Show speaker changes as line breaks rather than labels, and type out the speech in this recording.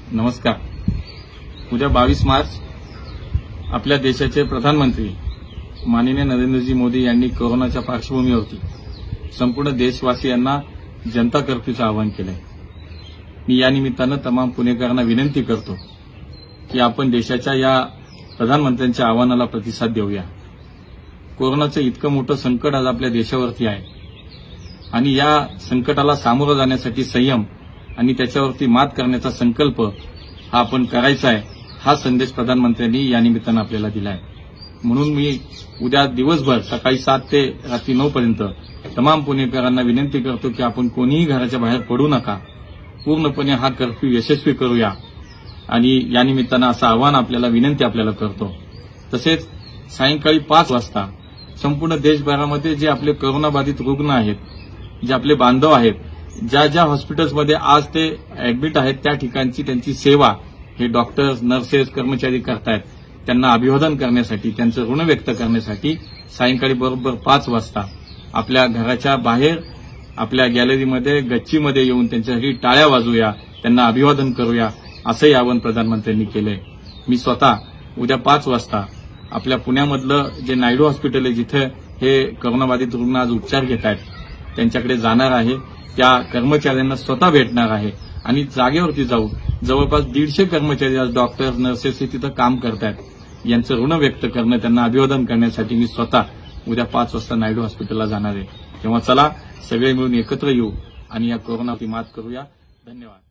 नमस्कार। उद्या 22 मार्च आपल्या देशाचे प्रधानमंत्री माननीय नरेंद्रजी मोदी यांनी कोरोनाच्या पार्श्वभूमीवरती संपूर्ण देशवासियांना जनता कर्फ्यूचं आवाहन केलंय। मी या निमित्तानं तमाम पुणेकरांना विनंती करतो की आपण देशाच्या या प्रधानमंत्र्यांच्या आवाहनाला प्रतिसाद देऊया। कोरोनाचं इतकं मोठं संकट आज आपल्या देशावरती आहे आणि या संकटाला सामोरं जाण्यासाठी संयम आणि त्याच्यावरती मात करण्याचा संकल्प हा आपण करायचा आहे, हा संदेश प्रधानमंत्र्यांनी या निमित्तानं आपल्याला दिला आहे। म्हणून मी उद्या दिवसभर सकाळी 7 ते रात्री 9 पर्यंत तमाम पुणेकरांना विनंती करतो की आपण कोणीही घराच्या बाहेर पडू नका, पूर्णपणे हा कर्फ्यू यशस्वी करूया आणि या निमित्तानं असं आवाहन विनंती आपल्याला करतो। तसेच सायंकाळी 5 वाजता संपूर्ण देशभरामध्ये जे आपले कोरोनाबाधित रुग्ण आहेत, जे आपले बांधव आहेत, ज्या हॉस्पिटल्समध्ये आज ते ऍडमिट आहेत त्या ठिकाणची त्यांची सेवा हे डॉक्टर्स, नर्सेस, कर्मचारी करतायत, त्यांना अभिवादन करण्यासाठी, त्यांचं ऋण व्यक्त करण्यासाठी सायंकाळी बरोबर 5 वाजता आपल्या घराच्या बाहेर आपल्या गॅलरीमध्ये, गच्चीमध्ये येऊन त्यांच्यासाठी टाळ्या वाजवूया, त्यांना अभिवादन करूया, असंही आवाहन प्रधानमंत्र्यांनी केलंय। मी स्वतः उद्या 5 वाजता आपल्या पुण्यामधलं जे नायडू हॉस्पिटल आहे, जिथे हे कोरोनाबाधित रुग्ण आज उपचार घेत आहेत, त्यांच्याकडे जाणार आहे, त्या कर्मचाऱ्यांना स्वतः भेटणार आहे आणि जागेवरती जाऊ जवळपास 150 कर्मचारी आज डॉक्टर्स, नर्सेस तिथं काम करतायत, यांचं ऋण व्यक्त करणं, त्यांना अभिवादन करण्यासाठी मी स्वतः उद्या 5 वाजता नायडू हॉस्पिटलला जाणार आहे। तेव्हा चला सगळे मिळून एकत्र येऊ आणि या कोरोनावरती मात करूया। धन्यवाद।